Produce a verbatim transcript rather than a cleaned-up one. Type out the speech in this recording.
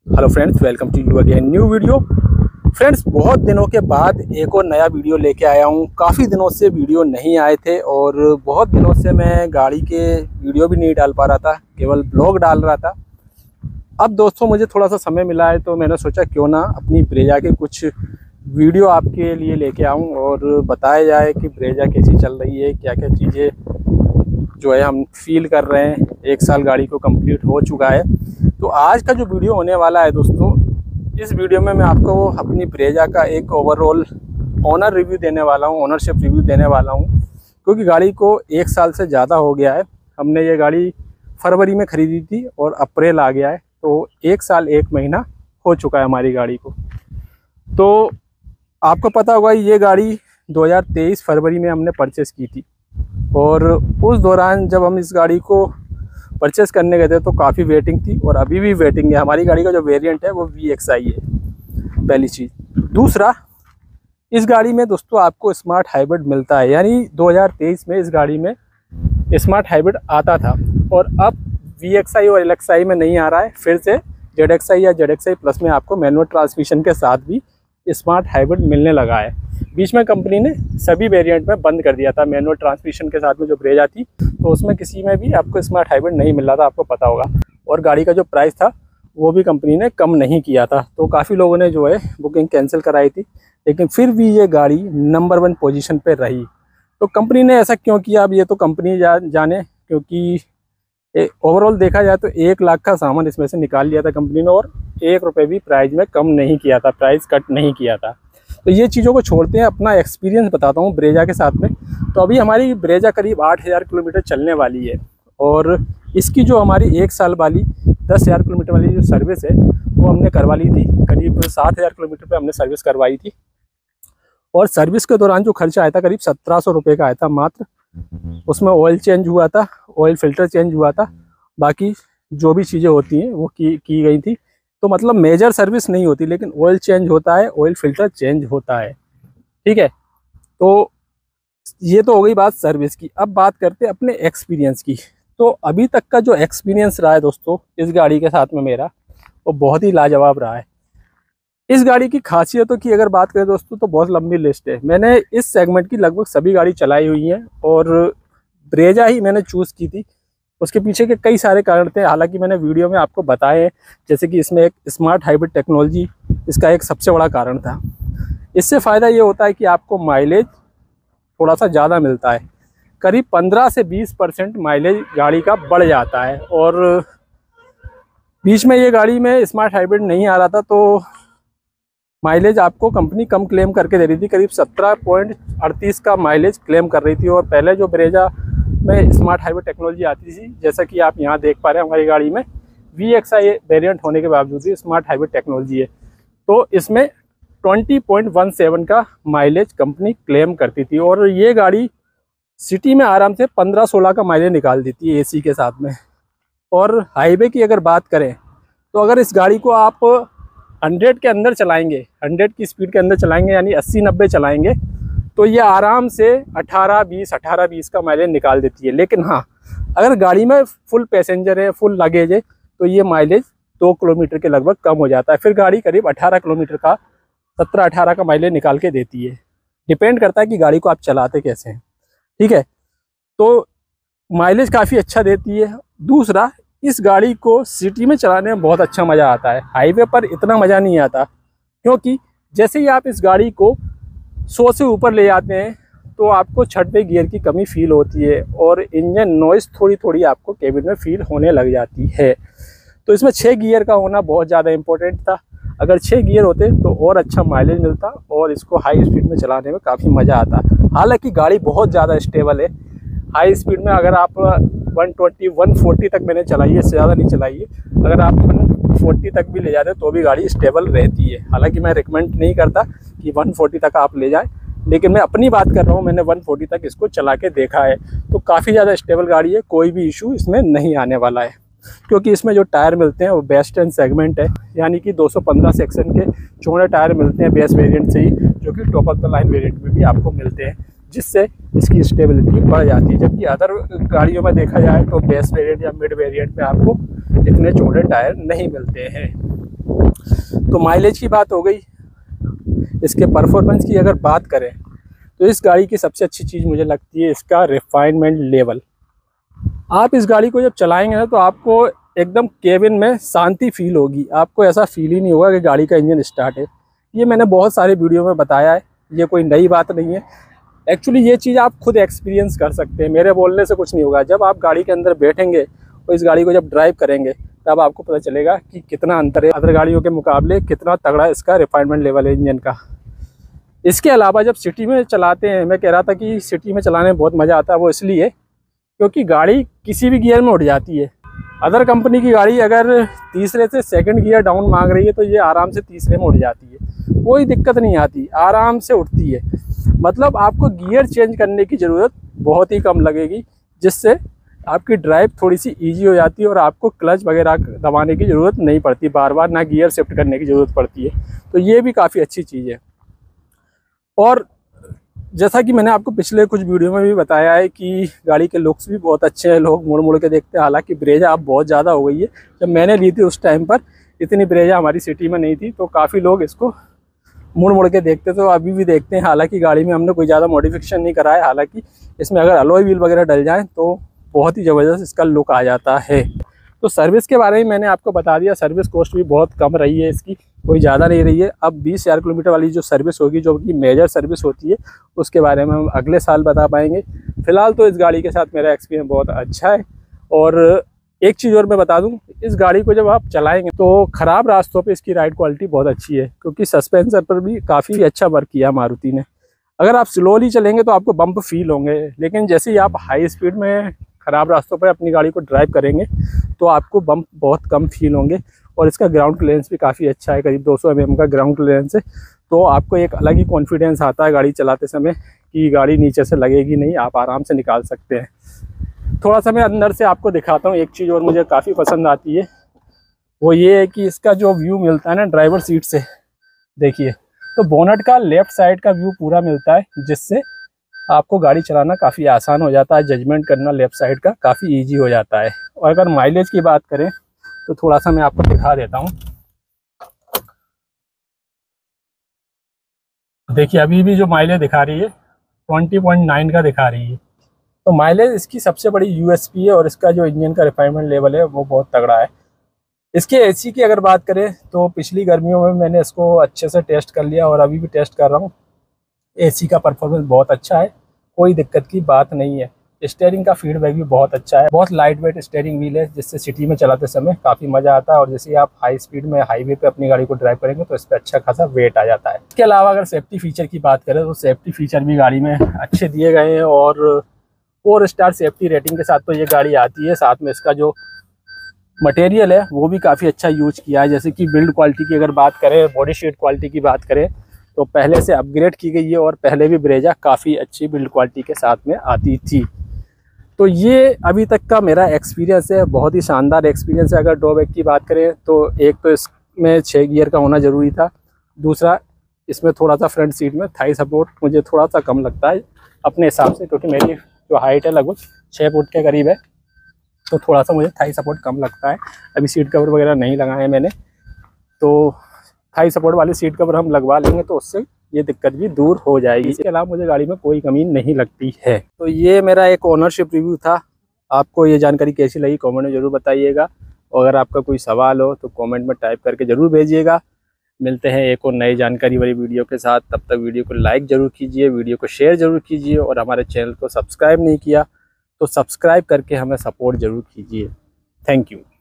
Hello friends, welcome to you again new video. Friends, बहुत दिनों के बाद एक और नया वीडियो लेके आया हूँ। काफ़ी दिनों से वीडियो नहीं आए थे और बहुत दिनों से मैं गाड़ी के वीडियो भी नहीं डाल पा रहा था, केवल ब्लॉग डाल रहा था। अब दोस्तों मुझे थोड़ा सा समय मिला है तो मैंने सोचा क्यों ना अपनी ब्रेजा के कुछ वीडियो आपके लिए लेके आऊँ और बताया जाए कि ब्रेजा कैसी चल रही है, क्या क्या चीज़ें जो है हम फील कर रहे हैं। एक साल गाड़ी को कंप्लीट हो चुका है। तो आज का जो वीडियो होने वाला है दोस्तों, इस वीडियो में मैं आपको अपनी ब्रेजा का एक ओवरऑल ऑनर रिव्यू देने वाला हूं, ओनरशिप रिव्यू देने वाला हूं, क्योंकि गाड़ी को एक साल से ज़्यादा हो गया है। हमने ये गाड़ी फरवरी में ख़रीदी थी और अप्रैल आ गया है, तो एक साल एक महीना हो चुका है हमारी गाड़ी को। तो आपको पता होगा ये गाड़ी दो हज़ार तेईस फरवरी में हमने परचेज़ की थी और उस दौरान जब हम इस गाड़ी को परचेज़ करने गए थे तो काफ़ी वेटिंग थी और अभी भी वेटिंग है। हमारी गाड़ी का जो वेरिएंट है वो वी एक्स आई है, पहली चीज़। दूसरा, इस गाड़ी में दोस्तों आपको स्मार्ट हाइब्रिड मिलता है, यानी दो हज़ार तेईस में इस गाड़ी में स्मार्ट हाइब्रिड आता था और अब वी एक्स आई और एल एक्स आई में नहीं आ रहा है। फिर से जेड एक्स आई या जेड एक्स आई प्लस में आपको मैनुअल ट्रांसमिशन के साथ भी स्मार्ट हाइब्रिड मिलने लगा है। बीच में कंपनी ने सभी वेरिएंट में बंद कर दिया था मैनुअल ट्रांसमिशन के साथ में जो ब्रेजा थी, तो उसमें किसी में भी आपको स्मार्ट हाइब्रिड नहीं मिल रहा था, आपको पता होगा। और गाड़ी का जो प्राइस था वो भी कंपनी ने कम नहीं किया था, तो काफ़ी लोगों ने जो है बुकिंग कैंसिल कराई थी, लेकिन फिर भी ये गाड़ी नंबर वन पोजीशन पे रही। तो कंपनी ने ऐसा क्यों किया, अब ये तो कंपनी जा, जाने क्योंकि ओवरऑल देखा जाए तो एक लाख का सामान इसमें से निकाल लिया था कंपनी ने और एक रुपये भी प्राइस में कम नहीं किया था, प्राइस कट नहीं किया था। तो ये चीज़ों को छोड़ते हैं, अपना एक्सपीरियंस बताता हूँ ब्रेजा के साथ में। तो अभी हमारी ब्रेजा करीब आठ हज़ार किलोमीटर चलने वाली है और इसकी जो हमारी एक साल वाली दस हज़ार किलोमीटर वाली जो सर्विस है वो हमने करवा ली थी। करीब सात हज़ार किलोमीटर पे हमने सर्विस करवाई थी और सर्विस के दौरान जो खर्चा आया था करीब सत्रह सौ रुपये का आया था मात्र। उसमें ऑयल चेंज हुआ था, ऑयल फिल्टर चेंज हुआ था, बाकी जो भी चीज़ें होती हैं वो की की गई थी। तो मतलब मेजर सर्विस नहीं होती, लेकिन ऑयल चेंज होता है, ऑयल फिल्टर चेंज होता है, ठीक है। तो ये तो हो गई बात सर्विस की। अब बात करते हैं अपने एक्सपीरियंस की। तो अभी तक का जो एक्सपीरियंस रहा है दोस्तों इस गाड़ी के साथ में मेरा, वो बहुत ही लाजवाब रहा है। इस गाड़ी की खासियतों की अगर बात करें दोस्तों तो बहुत लंबी लिस्ट है। मैंने इस सेगमेंट की लगभग सभी गाड़ी चलाई हुई हैं और ब्रेजा ही मैंने चूज़ की थी। उसके पीछे के कई सारे कारण थे, हालांकि मैंने वीडियो में आपको बताए हैं, जैसे कि इसमें एक स्मार्ट हाइब्रिड टेक्नोलॉजी इसका एक सबसे बड़ा कारण था। इससे फ़ायदा ये होता है कि आपको माइलेज थोड़ा सा ज़्यादा मिलता है, करीब पंद्रह से बीस परसेंट माइलेज गाड़ी का बढ़ जाता है। और बीच में ये गाड़ी में स्मार्ट हाइब्रिड नहीं आ रहा था तो माइलेज आपको कंपनी कम क्लेम करके दे रही थी, करीब सत्रह पॉइंट अड़तीस का माइलेज क्लेम कर रही थी। और पहले जो ब्रेजा में स्मार्ट हाइब्रिड टेक्नोलॉजी आती थी, जैसा कि आप यहाँ देख पा रहे हैं हमारी गाड़ी में वी एक्स आई वेरिएंट होने के बावजूद भी स्मार्ट हाइब्रिड टेक्नोलॉजी है, तो इसमें बीस पॉइंट सत्रह का माइलेज कंपनी क्लेम करती थी। और ये गाड़ी सिटी में आराम से पंद्रह सोलह का माइलेज निकाल देती है एसी के साथ में। और हाईवे की अगर बात करें तो अगर इस गाड़ी को आप सौ के अंदर चलाएंगे, सौ की स्पीड के अंदर चलाएंगे, यानी अस्सी नब्बे चलाएंगे, तो ये आराम से अठारह बीस अठारह बीस का माइलेज निकाल देती है। लेकिन हाँ, अगर गाड़ी में फुल पैसेंजर है, फुल लगेज है, तो ये माइलेज दो किलोमीटर के लगभग कम हो जाता है। फिर गाड़ी करीब अठारह किलोमीटर का सत्रह अठारह का माइलेज निकाल के देती है। डिपेंड करता है कि गाड़ी को आप चलाते कैसे हैं, ठीक है। तो माइलेज काफ़ी अच्छा देती है। दूसरा, इस गाड़ी को सिटी में चलाने में बहुत अच्छा मज़ा आता है, हाईवे पर इतना मज़ा नहीं आता, क्योंकि जैसे ही आप इस गाड़ी को सौ से ऊपर ले जाते हैं तो आपको छठवें गियर की कमी फील होती है और इंजन नॉइस थोड़ी थोड़ी आपको केबिन में फील होने लग जाती है। तो इसमें छः गियर का होना बहुत ज़्यादा इम्पोर्टेंट था। अगर छः गियर होते तो और अच्छा माइलेज मिलता और इसको हाई स्पीड में चलाने में काफ़ी मज़ा आता। हालांकि गाड़ी बहुत ज़्यादा स्टेबल है। हाई स्पीड में अगर आप एक सौ बीस, एक सौ चालीस तक मैंने चलाई है, इससे ज़्यादा नहीं चलाई है, अगर आप एक सौ चालीस तक भी ले जाते तो भी गाड़ी स्टेबल रहती है। हालांकि मैं रिकमेंड नहीं करता कि एक सौ चालीस तक आप ले जाएं, लेकिन मैं अपनी बात कर रहा हूँ, मैंने एक सौ चालीस तक इसको चला के देखा है, तो काफ़ी ज़्यादा स्टेबल गाड़ी है, कोई भी इशू इसमें नहीं आने वाला है। क्योंकि इसमें जो टायर मिलते हैं वो बेस्ट एंड सेगमेंट है, यानी कि दो सौ पंद्रह सेक्शन के चौड़े टायर मिलते हैं बेस वेरिएंट से ही, जो कि top of the line variant में भी आपको मिलते हैं, जिससे इसकी स्टेबिलिटी बढ़ जाती है। जबकि अदर गाड़ियों में देखा जाए तो बेस वेरिएंट या मिड वेरिएंट में आपको इतने चौड़े टायर नहीं मिलते हैं। तो माइलेज की बात हो गई। इसके परफॉर्मेंस की अगर बात करें तो इस गाड़ी की सबसे अच्छी चीज़ मुझे लगती है इसका रिफाइनमेंट लेवल। आप इस गाड़ी को जब चलाएंगे ना तो आपको एकदम केबिन में शांति फील होगी। आपको ऐसा फील ही नहीं होगा कि गाड़ी का इंजन स्टार्ट है। ये मैंने बहुत सारे वीडियो में बताया है, ये कोई नई बात नहीं है। एक्चुअली ये चीज़ आप खुद एक्सपीरियंस कर सकते हैं, मेरे बोलने से कुछ नहीं होगा। जब आप गाड़ी के अंदर बैठेंगे और इस गाड़ी को जब ड्राइव करेंगे तब आपको पता चलेगा कि कितना अंतर है अदर गाड़ियों के मुकाबले, कितना तगड़ा इसका रिफाइनमेंट लेवल है इंजन का। इसके अलावा जब सिटी में चलाते हैं, मैं कह रहा था कि सिटी में चलाने में बहुत मज़ा आता है, वो इसलिए क्योंकि गाड़ी किसी भी गियर में उठ जाती है। अदर कंपनी की गाड़ी अगर तीसरे से सेकंड गियर डाउन मांग रही है तो ये आराम से तीसरे में उठ जाती है, कोई दिक्कत नहीं आती, आराम से उठती है। मतलब आपको गियर चेंज करने की ज़रूरत बहुत ही कम लगेगी, जिससे आपकी ड्राइव थोड़ी सी इजी हो जाती है और आपको क्लच वगैरह दबाने की ज़रूरत नहीं पड़ती बार बार, ना गियर शिफ्ट करने की ज़रूरत पड़ती है। तो ये भी काफ़ी अच्छी चीज़ है। और जैसा कि मैंने आपको पिछले कुछ वीडियो में भी बताया है कि गाड़ी के लुक्स भी बहुत अच्छे हैं, लोग मुड़ मुड़ के देखते हैं। हालांकि ब्रेजा अब बहुत ज़्यादा हो गई है, जब मैंने ली थी उस टाइम पर इतनी ब्रेजा हमारी सिटी में नहीं थी, तो काफ़ी लोग इसको मुड़ मुड़ के देखते, तो अभी भी देखते हैं। हालांकि गाड़ी में हमने कोई ज़्यादा मॉडिफिकेशन नहीं करा है। हालांकि इसमें अगर अलॉय व्हील वगैरह डल जाएँ तो बहुत ही ज़बरदस्त इसका लुक आ जाता है। तो सर्विस के बारे में मैंने आपको बता दिया, सर्विस कॉस्ट भी बहुत कम रही है इसकी, कोई ज़्यादा नहीं रही है। अब बीस हज़ार किलोमीटर वाली जो सर्विस होगी, जो कि मेजर सर्विस होती है, उसके बारे में हम अगले साल बता पाएंगे। फ़िलहाल तो इस गाड़ी के साथ मेरा एक्सपीरियंस बहुत अच्छा है। और एक चीज़ और मैं बता दूं, इस गाड़ी को जब आप चलाएंगे तो ख़राब रास्तों पे इसकी राइड क्वालिटी बहुत अच्छी है, क्योंकि सस्पेंसर पर भी काफ़ी अच्छा वर्क किया मारुति ने। अगर आप स्लोली चलेंगे तो आपको बम्प फील होंगे, लेकिन जैसे ही आप हाई स्पीड में ख़राब रास्तों पर अपनी गाड़ी को ड्राइव करेंगे तो आपको बम्प बहुत कम फील होंगे। और इसका ग्राउंड क्लियरेंस भी काफ़ी अच्छा है, करीब दो सौ एम एम का ग्राउंड क्लियरेंस है। तो आपको एक अलग ही कॉन्फिडेंस आता है गाड़ी चलाते समय कि गाड़ी नीचे से लगेगी नहीं, आप आराम से निकाल सकते हैं। थोड़ा सा मैं अंदर से आपको दिखाता हूँ। एक चीज़ और मुझे काफ़ी पसंद आती है, वो ये है कि इसका जो व्यू मिलता है ना ड्राइवर सीट से, देखिए, तो बोनट का लेफ़्ट साइड का व्यू पूरा मिलता है, जिससे आपको गाड़ी चलाना काफ़ी आसान हो जाता है। जजमेंट करना लेफ़्ट साइड का काफ़ी इजी हो जाता है। और अगर माइलेज की बात करें तो थोड़ा सा मैं आपको दिखा देता हूँ। देखिए, अभी भी जो माइलेज दिखा रही है बीस पॉइंट नौ का दिखा रही है। तो माइलेज इसकी सबसे बड़ी यूएसपी है, और इसका जो इंजन का रिफाइनमेंट लेवल है वो बहुत तगड़ा है। इसके एसी की अगर बात करें तो पिछली गर्मियों में मैंने इसको अच्छे से टेस्ट कर लिया और अभी भी टेस्ट कर रहा हूँ। एसी का परफॉर्मेंस बहुत अच्छा है, कोई दिक्कत की बात नहीं है। स्टीयरिंग का फीडबैक भी बहुत अच्छा है, बहुत लाइट वेट स्टीयरिंग व्हील है, जिससे सिटी में चलाते समय काफ़ी मज़ा आता है। और जैसे आप हाई स्पीड में हाईवे पे अपनी गाड़ी को ड्राइव करेंगे तो इस पर अच्छा खासा वेट आ जाता है। इसके अलावा अगर सेफ्टी फीचर की बात करें तो सेफ्टी फीचर भी गाड़ी में अच्छे दिए गए हैं, और फोर स्टार सेफ्टी रेटिंग के साथ तो ये गाड़ी आती है। साथ में इसका जो मटेरियल है वो भी काफ़ी अच्छा यूज किया है। जैसे कि बिल्ड क्वालिटी की अगर बात करें, बॉडी शीट क्वालिटी की बात करें तो पहले से अपग्रेड की गई है, और पहले भी ब्रेजा काफ़ी अच्छी बिल्ड क्वालिटी के साथ में आती थी। तो ये अभी तक का मेरा एक्सपीरियंस है, बहुत ही शानदार एक्सपीरियंस है। अगर ड्रॉबैक की बात करें तो एक तो इसमें छः गियर का होना ज़रूरी था, दूसरा इसमें थोड़ा सा फ्रंट सीट में थाई सपोर्ट मुझे थोड़ा सा कम लगता है अपने हिसाब से, क्योंकि मेरी जो हाइट है लगभग छः फुट के करीब है, तो थोड़ा सा मुझे थाई सपोर्ट कम लगता है। अभी सीट कवर वगैरह नहीं लगाए हैं मैंने, तो थाई सपोर्ट वाली सीट कवर हम लगवा लेंगे तो उससे ये दिक्कत भी दूर हो जाएगी। इसके अलावा मुझे गाड़ी में कोई कमी नहीं लगती है। तो ये मेरा एक ओनरशिप रिव्यू था। आपको ये जानकारी कैसी लगी कमेंट में ज़रूर बताइएगा, और अगर आपका कोई सवाल हो तो कमेंट में टाइप करके ज़रूर भेजिएगा। मिलते हैं एक और नई जानकारी वाली वीडियो के साथ, तब तक वीडियो को लाइक ज़रूर कीजिए, वीडियो को शेयर ज़रूर कीजिए, और हमारे चैनल को सब्सक्राइब नहीं किया तो सब्सक्राइब करके हमें सपोर्ट ज़रूर कीजिए। Thank you.